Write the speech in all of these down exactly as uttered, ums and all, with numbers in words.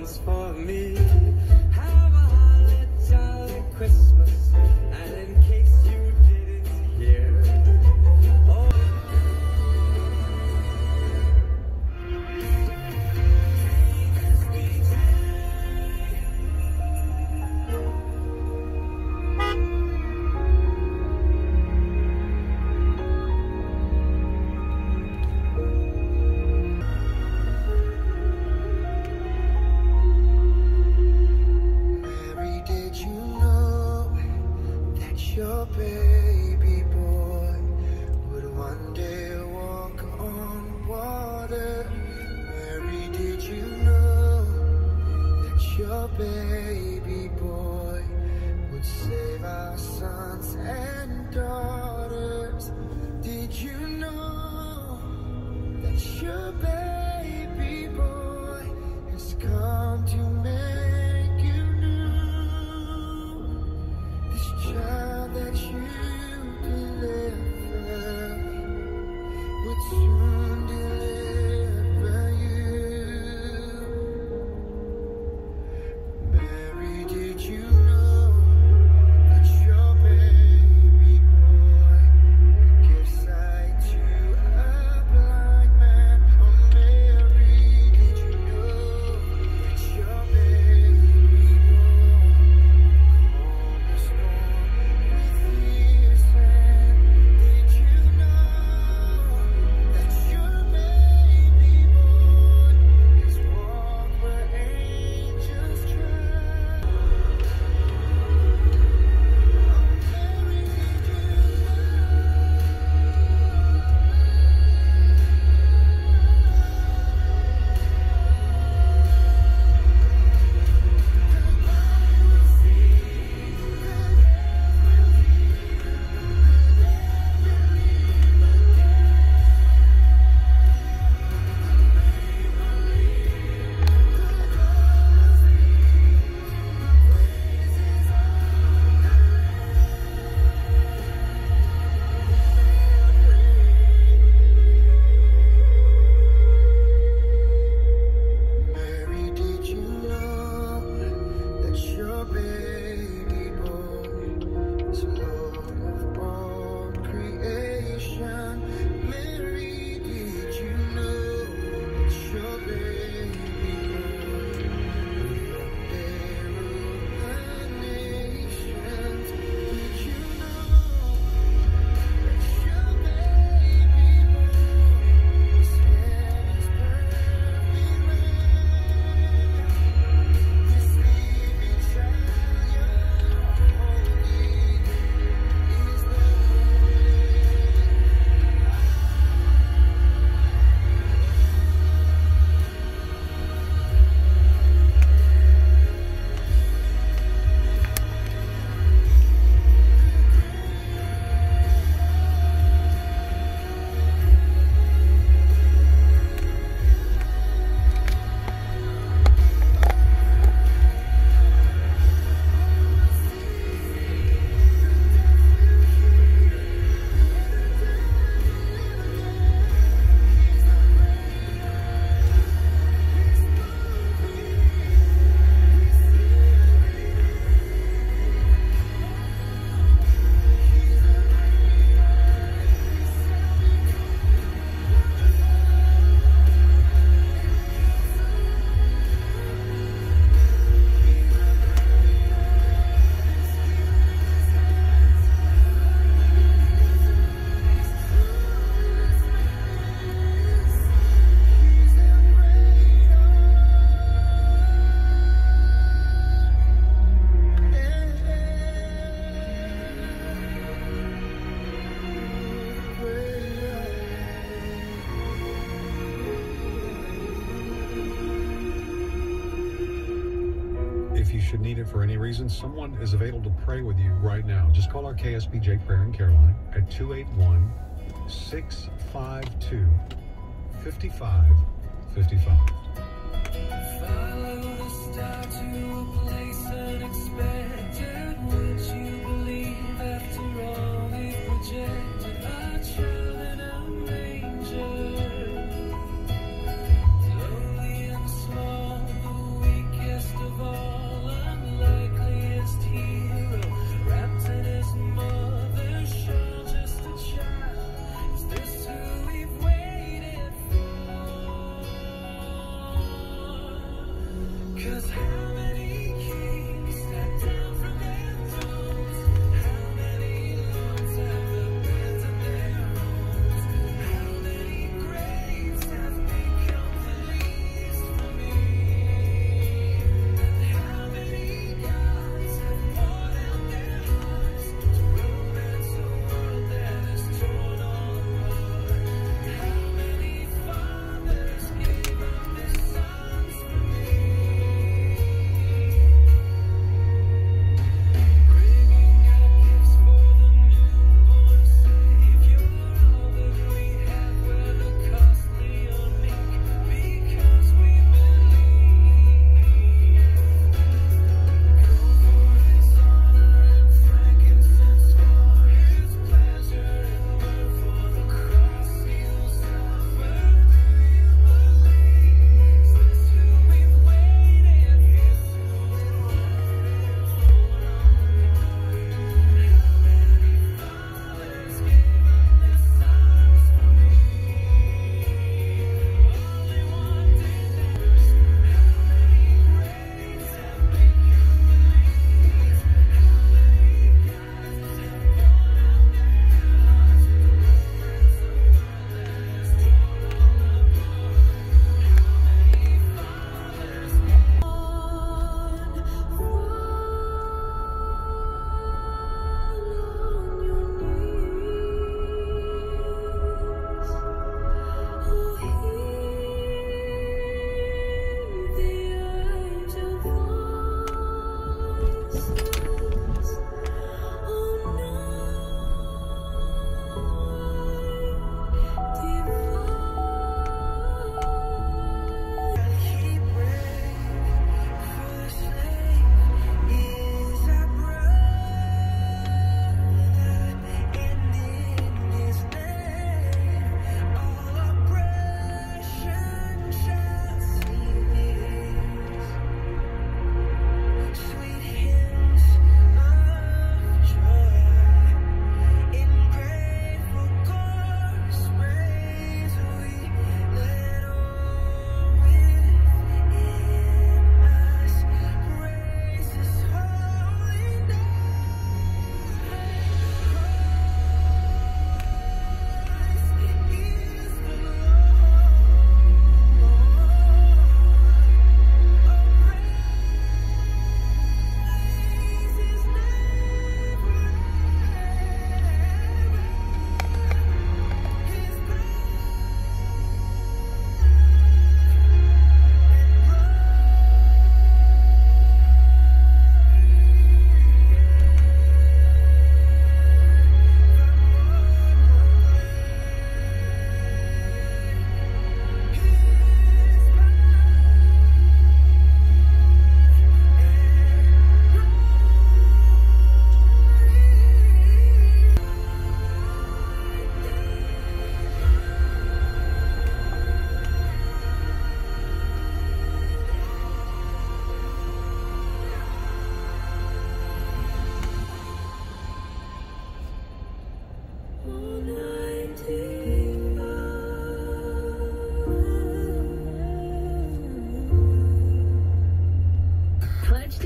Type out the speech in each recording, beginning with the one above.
one's for me. Have a holly jolly Christmas, and in case you didn't hear, oh. Your baby boy would one day walk on water. Mary, did you know that your baby boy would save our sons and daughters? Did you know that your baby boy has come to make you new? This child that you deliver would soon deliver you. Mary, did you know that your baby boy would give sight to a blind man? Oh, Mary, did you know that your baby boy calmed the storm with his hand? Did you know that your baby boy has walked where angels tread? Oh, Mary, did you Mary, did you know that your baby boy is Lord of all creation? Mary, did you know that your baby boy would one day rule the nations? Did you know that your baby boy is heaven's perfect man? This living child you're holding is the If you should need it for any reason, someone is available to pray with you right now. Just call our K S B J Prayer and Care line at two eight one, six five two, five five five five. Follow the star to a place unexpected. Would you believe after all we projected? Our child in a manger, lonely and small, but we can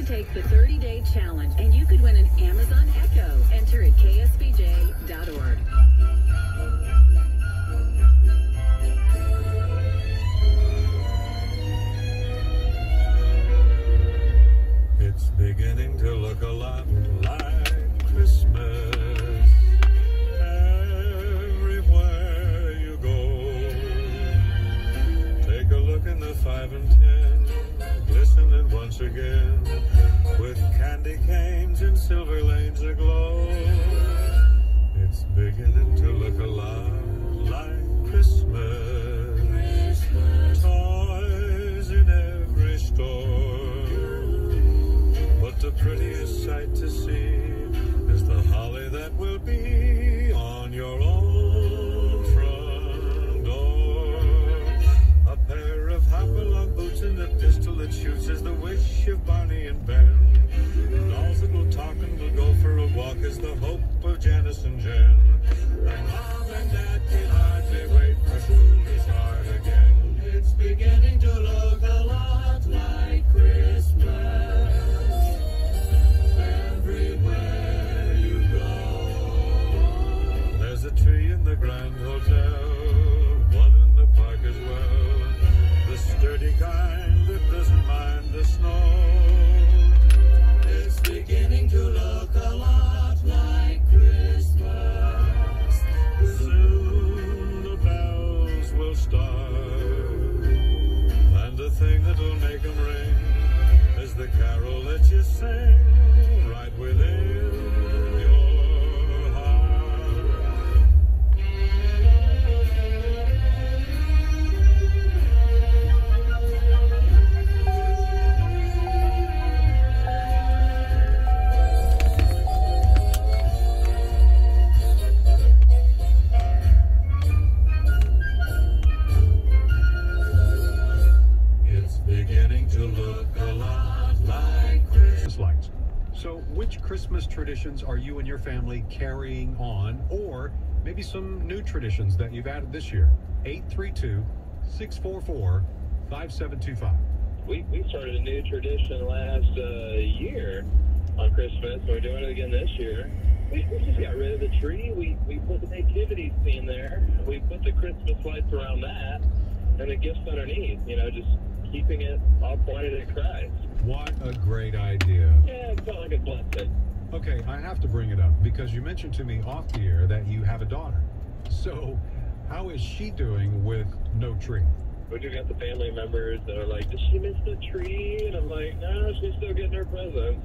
take the thirty-day challenge, and you could win an Amazon Echo. Enter at K S B J dot org. It's beginning to look a lot like Christmas everywhere you go. Take a look in the five and ten, glistening once again, with candy canes and silver lanes aglow. It's beginning to look a lot like Christmas. Toys in every store. But the prettiest sight to see is the holly that will be on your own front door. A pair of hopalong boots and a pistol that shoots is the wish of Barney and Ben. Dolls that will talk and will go for a walk is the hope of Janice and Jen. And Mom and Dad can hardly wait for school to start again. It's beginning to look a lot like Christmas everywhere you go. There's a tree in the Grand Hotel, one in the park as well, the sturdy kind that doesn't mind the snow. It's beginning to look a lot like Christmas. Soon the bells will start, and the thing that will make them ring is the carol that you sing right within your heart. It's beginning to look a lot like Christmas lights. So which Christmas traditions are you and your family carrying on, or maybe some new traditions that you've added this year? eight three two, six four four, five seven two five. We, we started a new tradition last uh, year on Christmas. We're doing it again this year. We, we just got rid of the tree. We, we put the nativity scene there. We put the Christmas lights around that and the gifts underneath, you know, just keeping it all pointed at Christ. What a great idea. Yeah, it felt like a blessing. Okay, I have to bring it up because you mentioned to me off the air that you have a daughter. So how is she doing with no tree? We do got the family members that are like, did she miss the tree? And I'm like, no, she's still getting her presents.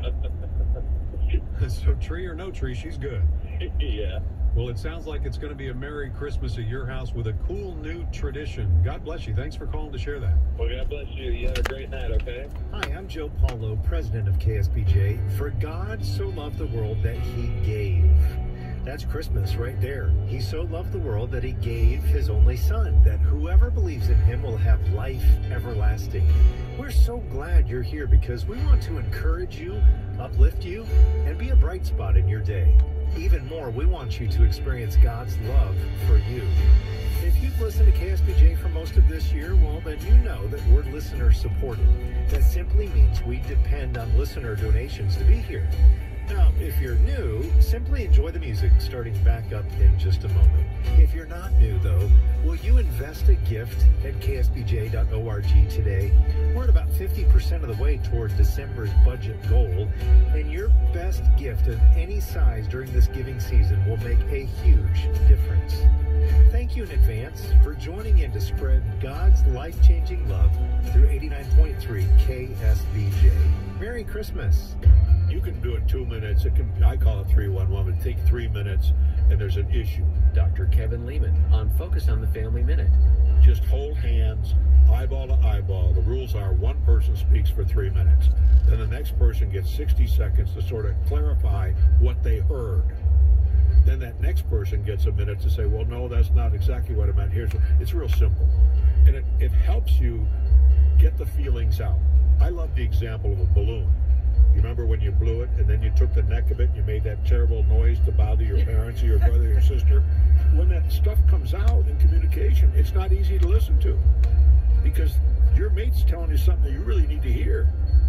So tree or no tree, she's good. Yeah. Well, it sounds like it's going to be a Merry Christmas at your house with a cool new tradition. God bless you. Thanks for calling to share that. Well, God bless you. You have a great night, okay? Hi, I'm Joe Paulo, president of K S B J. For God so loved the world that he gave. That's Christmas right there. He so loved the world that he gave his only son, that whoever believes in him will have life everlasting. We're so glad you're here because we want to encourage you, uplift you, and be a bright spot in your day. Even more, we want you to experience God's love for you. If you've listened to K S B J for most of this year, well, then you know that we're listener supported. That simply means we depend on listener donations to be here. Now, if you're new, simply enjoy the music starting back up in just a moment. If you're not new, though, will you invest a gift at K S B J dot org today? We're at about fifty percent of the way toward December's budget goal, and your best gift of any size during this giving season will make a huge difference. Thank you in advance for joining in to spread God's life-changing love through eighty-nine point three K S B J. Merry Christmas. You can do it two minutes. It can. I call it three one one. It take three minutes, and there's an issue. Doctor Kevin Lehman on Focus on the Family Minute. Just hold hands, eyeball to eyeball. The rules are one person speaks for three minutes. Then the next person gets sixty seconds to sort of clarify what they heard. Then that next person gets a minute to say, well, no, that's not exactly what I meant. Here's what. It's real simple. And it, it helps you get the feelings out. I love the example of a balloon. You remember when you blew it and then you took the neck of it and you made that terrible noise to bother your parents or your brother or your sister? When that stuff comes out in communication, it's not easy to listen to because your mate's telling you something that you really need to hear.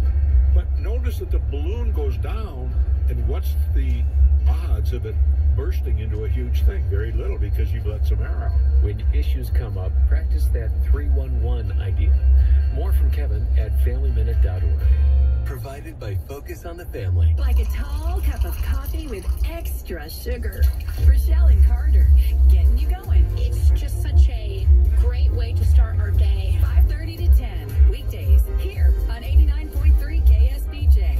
But notice that the balloon goes down, and what's the odds of it bursting into a huge thing? Very little, because you've let some air out. When issues come up, practice that three one one idea. More from Kevin at family minute dot org. Provided by Focus on the Family. Like a tall cup of coffee with extra sugar. Rochelle and Carter, getting you going. It's just such a great way to start our day. five thirty to ten, weekdays, here on eighty-nine point three K S B J.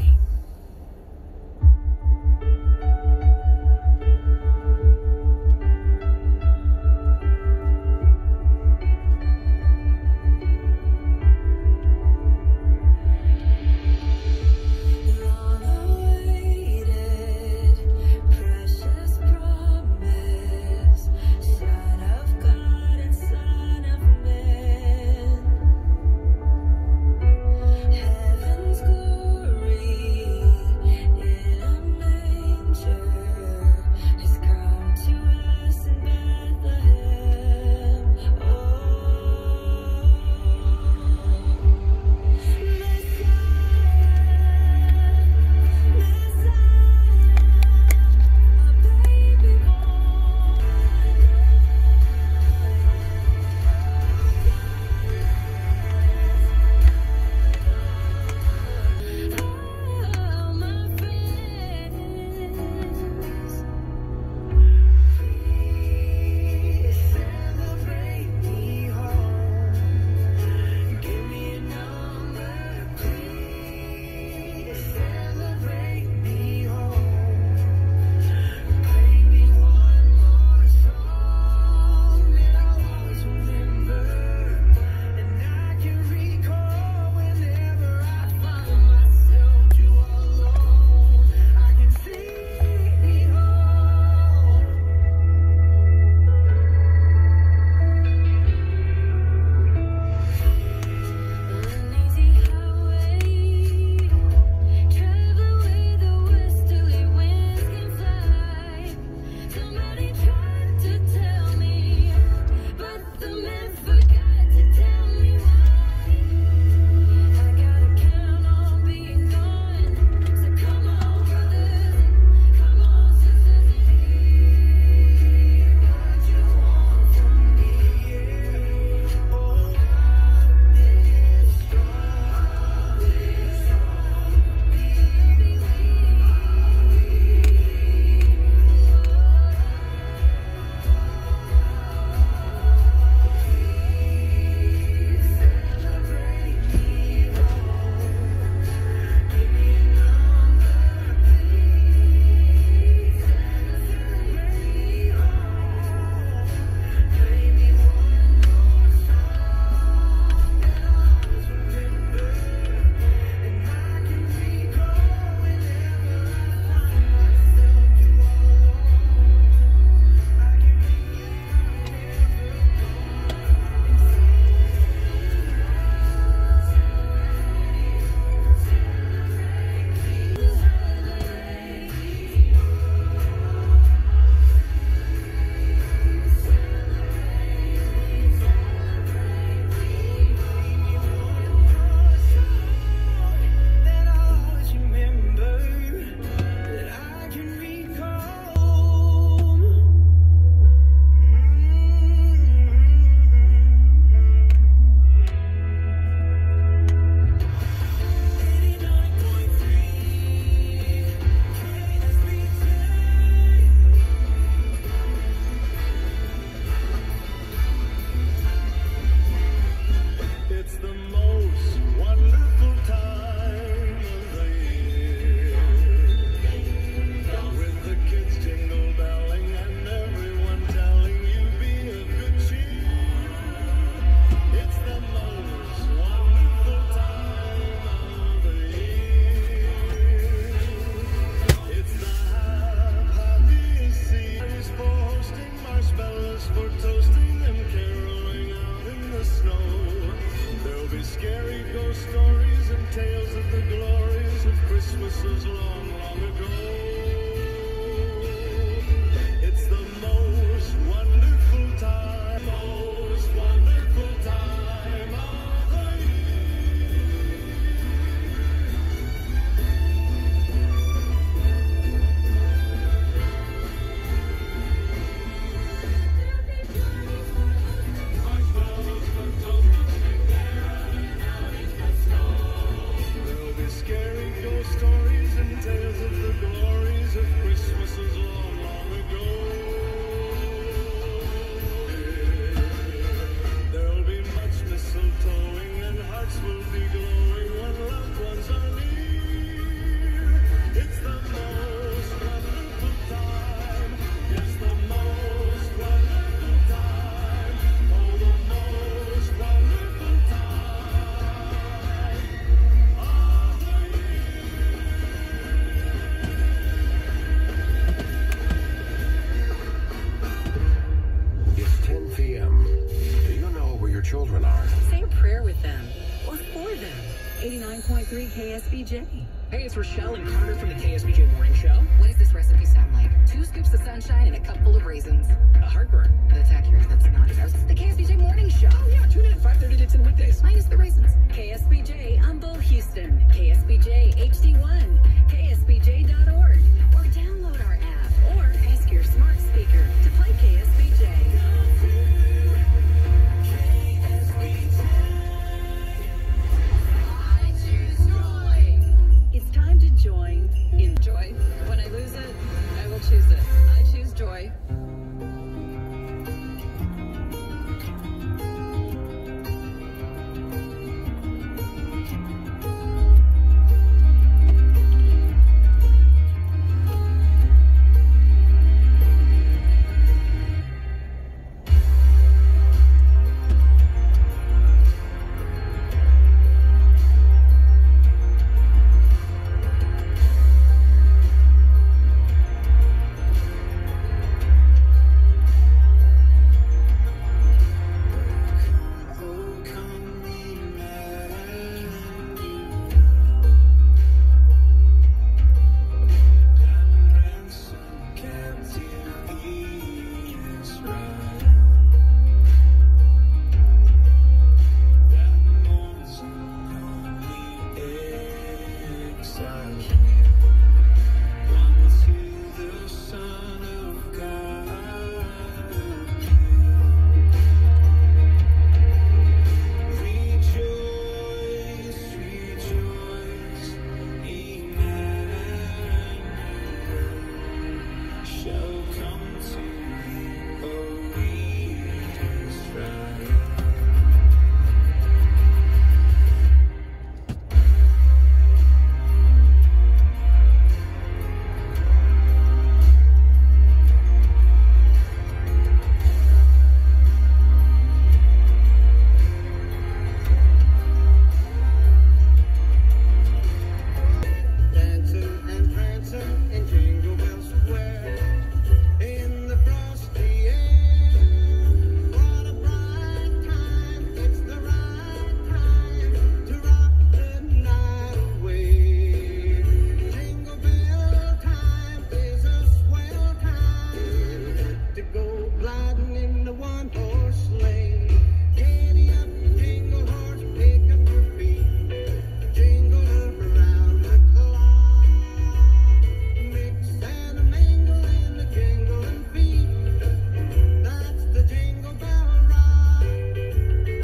eighty-nine point three K S B J. Hey, it's Rochelle and Carter from the K S B J Morning Show. What does this recipe sound like? Two scoops of sunshine and a cup full of raisins. A heartburn. That's accurate. That's not. That's the K S B J Morning Show. Oh, yeah. Tune in at five thirty to ten weekdays. Minus the raisins. K S B J Humble Houston. K S B J H D